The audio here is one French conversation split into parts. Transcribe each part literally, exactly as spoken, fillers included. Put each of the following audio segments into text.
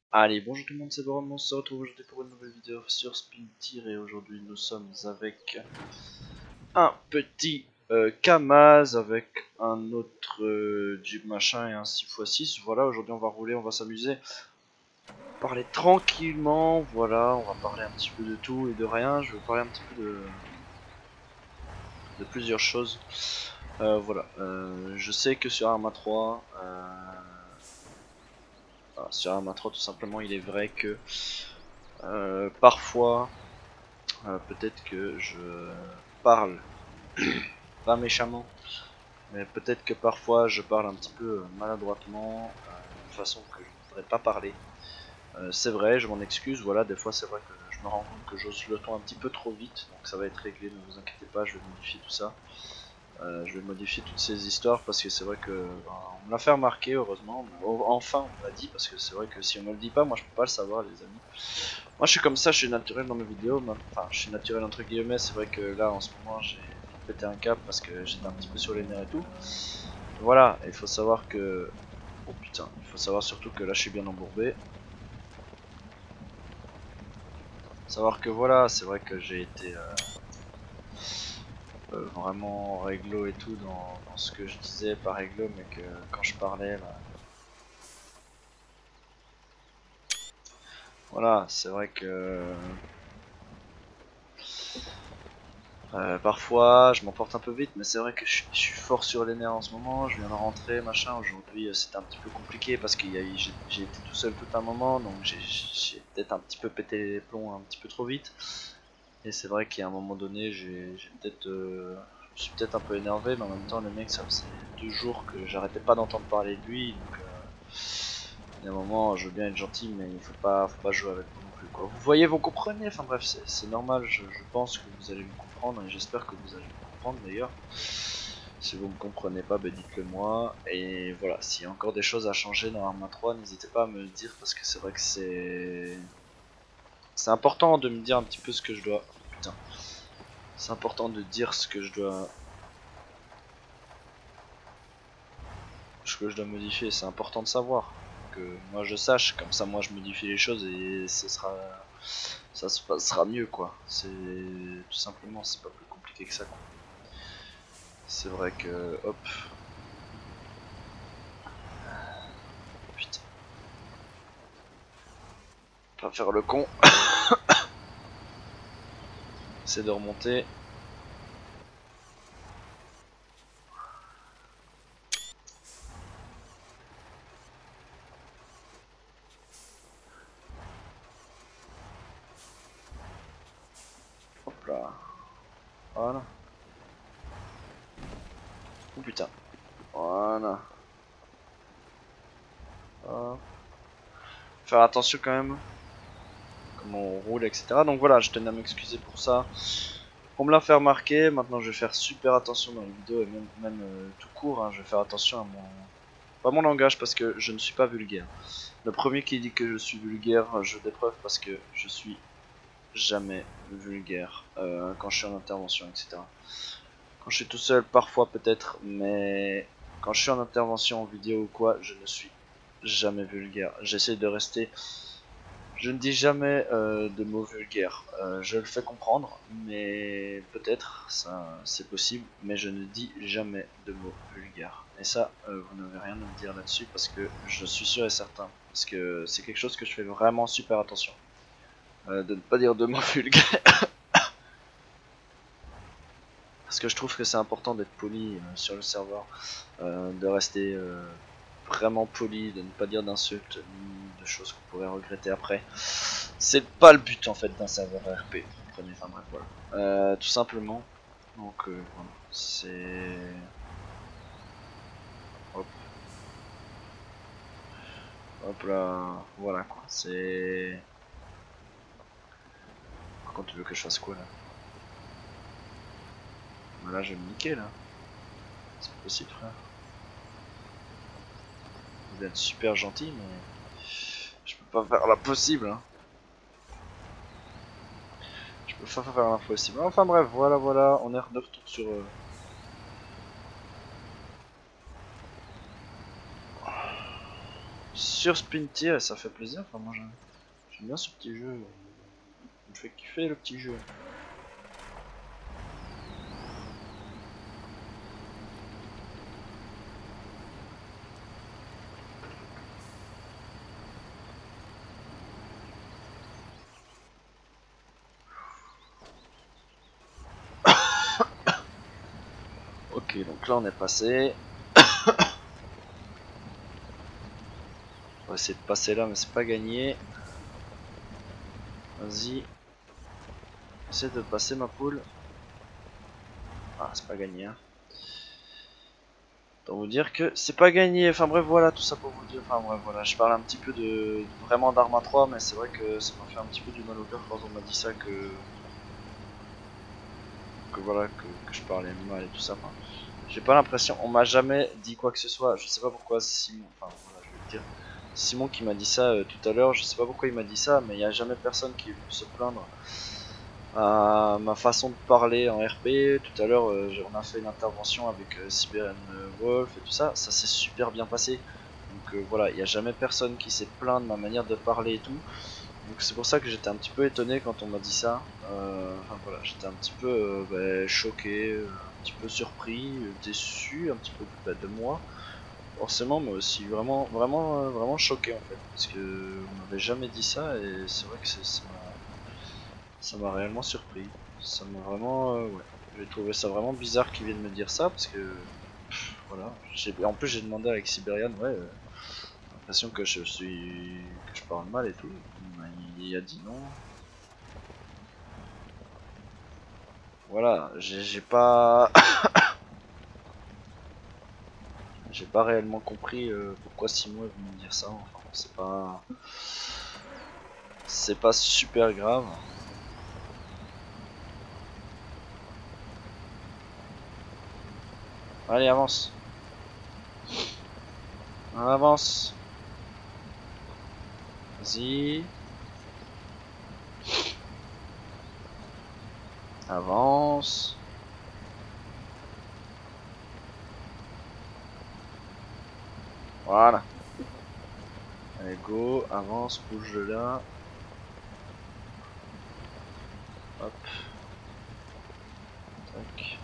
Allez, bonjour tout le monde, c'est Boron, on se retrouve aujourd'hui pour une nouvelle vidéo sur Spintir et aujourd'hui nous sommes avec un petit euh, Kamaz avec un autre euh, Jeep machin et un six fois six. Voilà, aujourd'hui on va rouler, on va s'amuser, parler tranquillement, voilà, on va parler un petit peu de tout et de rien. Je vais parler un petit peu de, de plusieurs choses. Euh, voilà, euh, je sais que sur Arma trois, euh, voilà, sur Arma trois tout simplement il est vrai que euh, parfois Euh, peut-être que je parle pas méchamment, mais peut-être que parfois je parle un petit peu maladroitement, euh, d'une façon que je ne voudrais pas parler. Euh, c'est vrai, je m'en excuse, voilà, des fois c'est vrai que je me rends compte que j'ose le ton un petit peu trop vite, donc ça va être réglé, ne vous inquiétez pas, je vais modifier tout ça. Euh, je vais modifier toutes ces histoires parce que c'est vrai que ben, on me l'a fait remarquer, heureusement, enfin on me l'a dit, parce que c'est vrai que si on me le dit pas, moi je peux pas le savoir, les amis. Moi je suis comme ça, je suis naturel dans mes vidéos, enfin je suis naturel entre guillemets, c'est vrai que là en ce moment j'ai pété un cap parce que j'étais un petit peu sur les nerfs et tout. Voilà, il faut savoir que... Oh putain, il faut savoir surtout que là je suis bien embourbé. Savoir que voilà, c'est vrai que j'ai été euh, euh, vraiment réglo et tout dans, dans ce que je disais, pas réglo mais que quand je parlais là... Voilà, c'est vrai que... Euh, parfois, je m'emporte un peu vite, mais c'est vrai que je, je suis fort sur les nerfs en ce moment. Je viens de rentrer, machin. Aujourd'hui, euh, c'était un petit peu compliqué parce que j'ai été tout seul tout un moment, donc j'ai peut-être un petit peu pété les plombs un petit peu trop vite. Et c'est vrai qu'à un moment donné, j'ai peut-être, euh, je me suis peut-être un peu énervé, mais en même temps, le mec, ça faisait deux jours que j'arrêtais pas d'entendre parler de lui, donc. Euh, il y a un moment, je veux bien être gentil, mais il faut pas, faut pas jouer avec moi non plus, quoi. Vous voyez, vous comprenez, enfin bref, c'est normal, je, je pense que vous allez me comprendre, et j'espère que vous allez me comprendre d'ailleurs. Si vous me comprenez pas, ben dites-le moi. Et voilà, s'il y a encore des choses à changer dans Arma trois, n'hésitez pas à me le dire, parce que c'est vrai que c'est... C'est important de me dire un petit peu ce que je dois... Putain. C'est important de dire ce que je dois... Ce que je dois modifier, c'est important de savoir. Que moi je sache, comme ça moi je modifie les choses et ce sera... ça se passera mieux, quoi. C'est tout simplement, c'est pas plus compliqué que ça, quoi. C'est vrai que hop, putain, pas faire le con. C'est de remonter. Hop là, voilà. Oh putain, voilà. Hop. Faire attention quand même, comment on roule, et cetera. Donc voilà, je tenais à m'excuser pour ça. Pour me la faire remarquer, maintenant je vais faire super attention dans les vidéos et même, même euh, tout court, hein, je vais faire attention à mon... Pas mon langage parce que je ne suis pas vulgaire. Le premier qui dit que je suis vulgaire, je dépreuve parce que je suis jamais vulgaire euh, quand je suis en intervention, et cetera. Quand je suis tout seul, parfois peut-être, mais quand je suis en intervention en vidéo ou quoi, je ne suis jamais vulgaire. J'essaie de rester... Je ne dis jamais euh, de mots vulgaires. Euh, je le fais comprendre, mais peut-être, ça c'est possible, mais je ne dis jamais de mots vulgaires. Et ça, euh, vous n'avez rien à me dire là-dessus parce que je suis sûr et certain. Parce que c'est quelque chose que je fais vraiment super attention. Euh, de ne pas dire de mots vulgaires. Parce que je trouve que c'est important d'être poli euh, sur le serveur. Euh, de rester euh, vraiment poli, de ne pas dire d'insultes, ni de choses qu'on pourrait regretter après. C'est pas le but en fait d'un serveur R P, vous comprenez, enfin bref voilà. Euh, tout simplement. Donc euh, voilà, c'est... Hop. Hop là, voilà quoi, c'est... Par contre tu veux que je fasse quoi là? Bah là je vais me niquer là. C'est pas possible frère. Vous êtes super gentil mais... Je peux pas faire l'impossible hein. Je peux pas faire l'impossible. Enfin bref, voilà voilà, on est de retour sur... Euh... sur Splinter, ça fait plaisir. Enfin, moi j'aime bien ce petit jeu. Il me fait kiffer le petit jeu. Ok, donc là on est passé. On va essayer de passer là, mais c'est pas gagné. Vas-y. Essaie de passer ma poule. Ah, c'est pas gagné. Hein. Pour vous dire que c'est pas gagné. Enfin bref, voilà, tout ça pour vous dire. Enfin bref, voilà, je parle un petit peu de, de vraiment d'Arma trois, mais c'est vrai que ça m'a fait un petit peu du mal au cœur quand on m'a dit ça, que que voilà, que, que je parlais mal et tout ça. Enfin, j'ai pas l'impression, on m'a jamais dit quoi que ce soit. Je sais pas pourquoi Simon, enfin voilà, je vais le dire. Simon qui m'a dit ça euh, tout à l'heure, je sais pas pourquoi il m'a dit ça, mais il y a jamais personne qui est venu se plaindre à ma façon de parler en R P. Tout à l'heure, euh, on a fait une intervention avec euh, Siberian Wolf et tout ça, ça s'est super bien passé. Donc euh, voilà, il n'y a jamais personne qui s'est plaint de ma manière de parler et tout. Donc c'est pour ça que j'étais un petit peu étonné quand on m'a dit ça. Euh, enfin voilà, j'étais un petit peu euh, bah, choqué, euh, un petit peu surpris, euh, déçu un petit peu bah, de moi. Forcément, mais aussi vraiment, vraiment, euh, vraiment choqué en fait, parce que on m'avait jamais dit ça et c'est vrai que ça m'a, ça m'a réellement surpris. Ça m'a vraiment, euh, ouais, j'ai trouvé ça vraiment bizarre qu'ils viennent me dire ça parce que pff, voilà. En plus j'ai demandé avec Siberian, ouais. Euh, l'impression que je suis que je parle mal et tout. Il a dit non. Voilà, j'ai pas j'ai pas réellement compris euh, pourquoi Simon est venu me dire ça. Enfin, c'est pas c'est pas super grave. Allez, avance. Avance. Vas-y. Avance. Voilà. Allez, go. Avance. Bouge de là. Hop. Tac.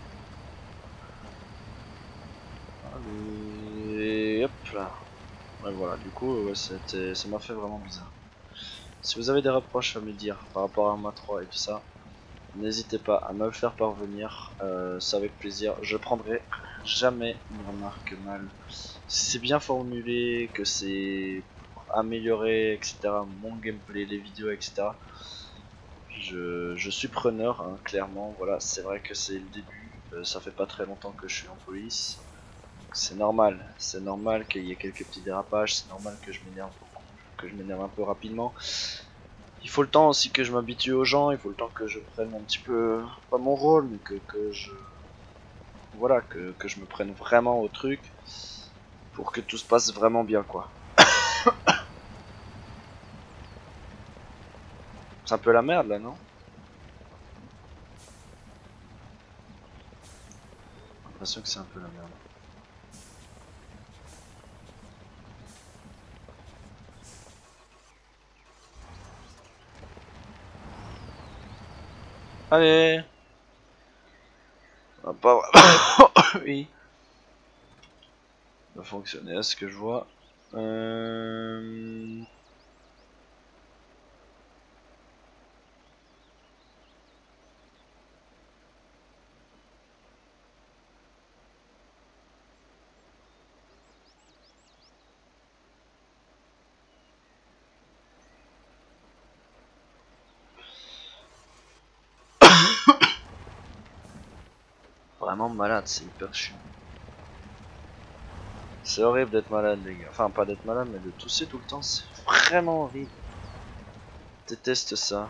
Allez. Hop là. Ouais, voilà. Du coup, ouais, c'était, ça m'a fait vraiment bizarre. Si vous avez des reproches à me dire par rapport à Arma trois et tout ça, n'hésitez pas à me le faire parvenir. Euh, c'est avec plaisir. Je prendrai jamais une remarque mal. Si c'est bien formulé, que c'est amélioré, et cetera. Mon gameplay, les vidéos, et cetera. Je, je suis preneur, hein, clairement. Voilà, c'est vrai que c'est le début. Euh, ça fait pas très longtemps que je suis en police. C'est normal. C'est normal qu'il y ait quelques petits dérapages. C'est normal que je m'énerve beaucoup, que je m'énerve un peu rapidement. Il faut le temps aussi que je m'habitue aux gens. Il faut le temps que je prenne un petit peu, pas mon rôle, mais que, que je, voilà, que, que je me prenne vraiment au truc pour que tout se passe vraiment bien, quoi. C'est un peu la merde là, non? J'ai l'impression que c'est un peu la merde. Allez. Ah, pas oui. Ça va fonctionner, à ce que je vois. Euh... Vraiment malade, c'est hyper chiant. C'est horrible d'être malade, les gars. Enfin, pas d'être malade, mais de tousser tout le temps, c'est vraiment horrible. Je déteste ça.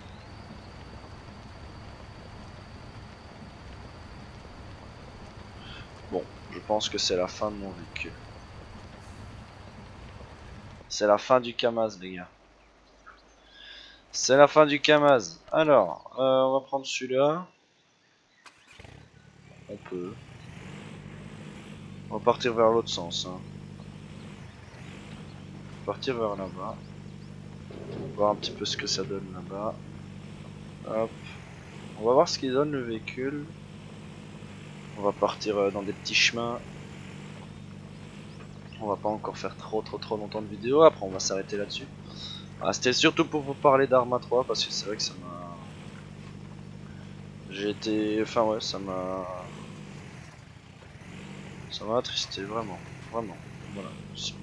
Bon, je pense que c'est la fin de mon véhicule. C'est la fin du Kamaz, les gars. C'est la fin du Kamaz. Alors, euh, on va prendre celui-là. On peut. On va partir vers l'autre sens. Hein. partir vers là-bas. Voir un petit peu ce que ça donne là-bas. Hop. On va voir ce qu'il donne le véhicule. On va partir dans des petits chemins. On va pas encore faire trop trop trop longtemps de vidéo. Après on va s'arrêter là-dessus. Ah, c'était surtout pour vous parler d'Arma trois parce que c'est vrai que ça m'a... J'ai été... Enfin ouais, ça m'a... Ça m'a attristé, vraiment. Vraiment. Voilà. Sinon...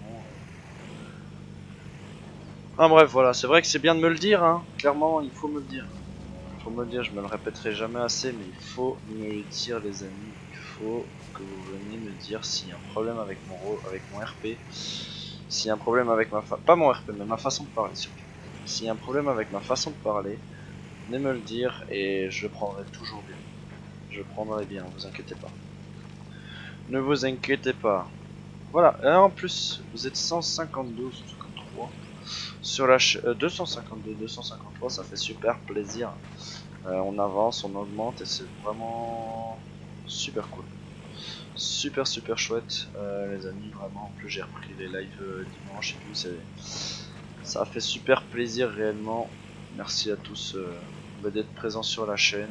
Ah bref, voilà. C'est vrai que c'est bien de me le dire, hein. Clairement, il faut me le dire. Il faut me le dire, je me le répéterai jamais assez, mais il faut me le dire, les amis. Il faut que vous veniez me dire s'il y a un problème avec mon, avec mon R P. S'il y a un problème avec ma... Fa... Pas mon R P, mais ma façon de parler, surtout. S'il y a un problème avec ma façon de parler, venez me le dire et je prendrai toujours bien. Je prendrai bien, vous inquiétez pas. Ne vous inquiétez pas. Voilà, et en plus, vous êtes cent cinquante-deux ou cent cinquante-trois sur la ch... Euh, deux cent cinquante-deux, deux cent cinquante-trois, ça fait super plaisir. Euh, on avance, on augmente et c'est vraiment super cool. Super super chouette, euh, les amis, vraiment. En plus j'ai repris les lives euh, dimanche et tout, c'est... Ça a fait super plaisir réellement. Merci à tous euh, d'être présents sur la chaîne.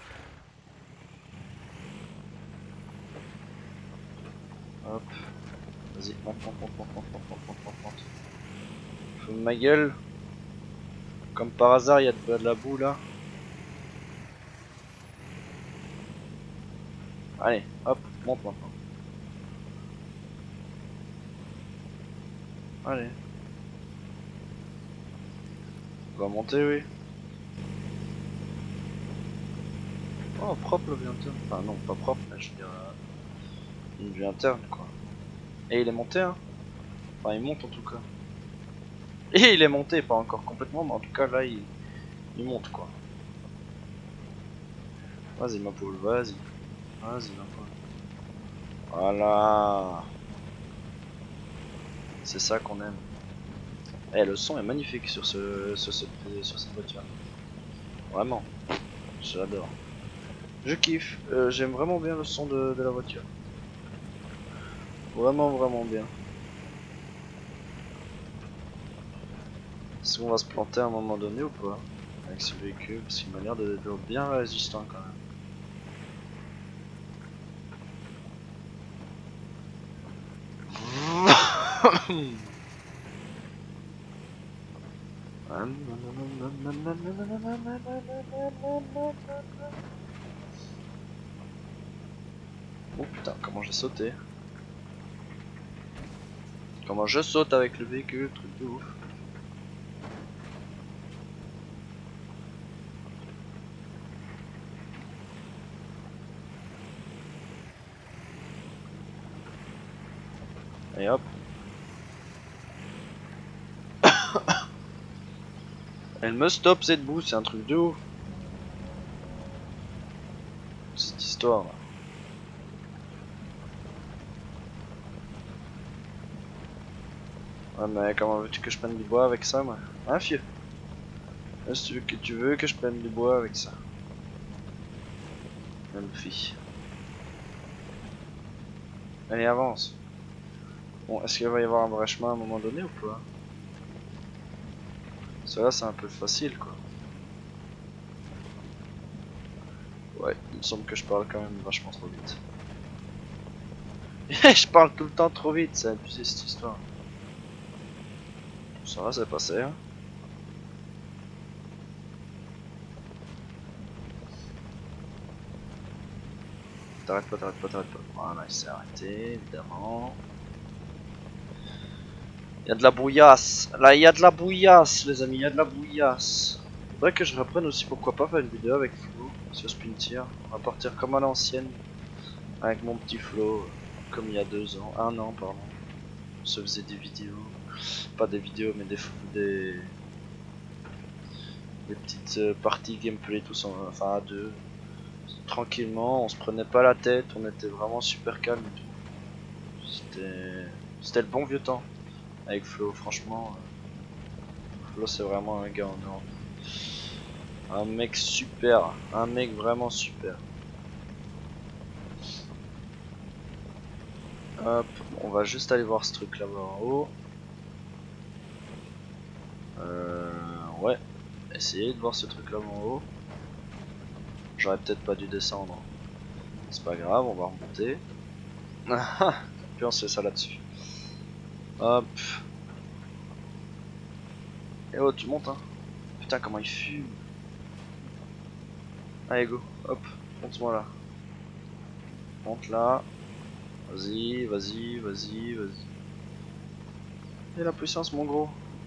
Hop. Vas-y, monte, monte, monte, monte, monte, monte, monte, monte, monte. Fous de ma gueule. Comme par hasard, il y a de, de la boue là. Allez, hop, monte maintenant. Allez. On va monter, oui. Oh, propre le vue interne. Enfin, non, pas propre, mais je veux dire. Euh, une vue interne, quoi. Et il est monté, hein. Enfin, il monte en tout cas. Et il est monté, pas encore complètement, mais en tout cas, là, il, il monte, quoi. Vas-y, ma poule, vas-y. Vas-y, ma poule. Voilà. C'est ça qu'on aime. Eh, le son est magnifique sur, ce, sur, ce, sur cette voiture. Vraiment. J'adore. Je kiffe. Euh, J'aime vraiment bien le son de, de la voiture. Vraiment, vraiment bien. Est-ce qu'on va se planter à un moment donné ou pas avec ce véhicule? Parce qu'il m'a l'air d'être bien résistant quand même. Oh putain, comment j'ai sauté. Comment je saute avec le véhicule, truc de ouf. Et hop. Elle me stoppe cette boue, c'est un truc de ouf. Cette histoire là. Ouais mais comment veux-tu que je prenne du bois avec ça moi? Hein fieu? Est-ce que tu veux que, tu veux que je prenne du bois avec ça? Même fille. Allez avance. Bon, est-ce qu'il va y avoir un vrai chemin à un moment donné ou pas? Cela c'est un peu facile quoi. Ouais, il me semble que je parle quand même vachement trop vite. Je parle tout le temps trop vite, c'est abusé cette histoire. Ça va, c'est passé hein. T'arrêtes pas, t'arrêtes pas, t'arrêtes pas. Voilà, il s'est arrêté, évidemment. Il y a de la bouillasse. Là, il y a de la bouillasse, les amis, il y a de la bouillasse. Faudrait que je reprenne aussi, pourquoi pas, faire une vidéo avec Flo sur Spintier. On va partir comme à l'ancienne, avec mon petit Flo, comme il y a deux ans, un an, pardon. On se faisait des vidéos, pas des vidéos, mais des des, des petites euh, parties gameplay, tous en, enfin à deux. Tranquillement, on se prenait pas la tête, on était vraiment super calme et tout. C'était c'était le bon vieux temps avec Flo, franchement. Euh, Flo c'est vraiment un gars en or. Un mec super, un mec vraiment super. Hop, on va juste aller voir ce truc là-bas en haut. Euh, ouais, essayez de voir ce truc là en haut. J'aurais peut-être pas dû descendre. C'est pas grave, on va remonter. Puis on se fait ça là-dessus. Hop. Et oh, tu montes hein. Putain, comment il fume. Allez, go. Hop, monte-moi là. Monte là. Vas-y, vas-y, vas-y, vas-y. Et la puissance, mon gros.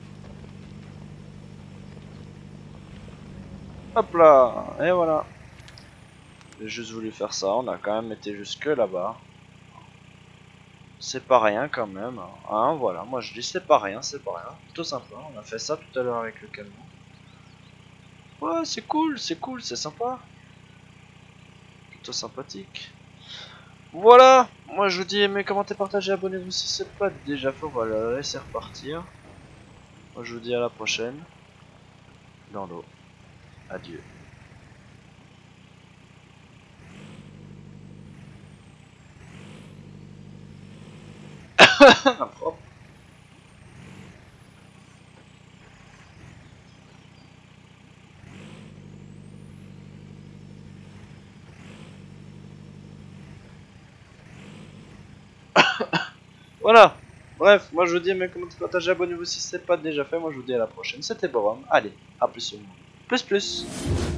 Hop là. Et voilà. J'ai juste voulu faire ça. On a quand même été jusque là-bas. C'est pas rien quand même. Hein, voilà. Moi je dis c'est pas rien, c'est pas rien. Plutôt sympa. On a fait ça tout à l'heure avec le camion. Ouais, c'est cool, c'est cool, c'est sympa. Plutôt sympathique. Voilà. Moi je vous dis aimez, commentez, partagez, abonnez-vous si c'est pas déjà fait. On va la laisser repartir. Moi je vous dis à la prochaine. Dans l'eau. Adieu. Propre. Voilà. Bref, moi je vous dis aimez, commentez, partagez, abonnez-vous si c'est pas déjà fait. Moi je vous dis à la prochaine. C'était Borom. Allez, à plus. Plus plus.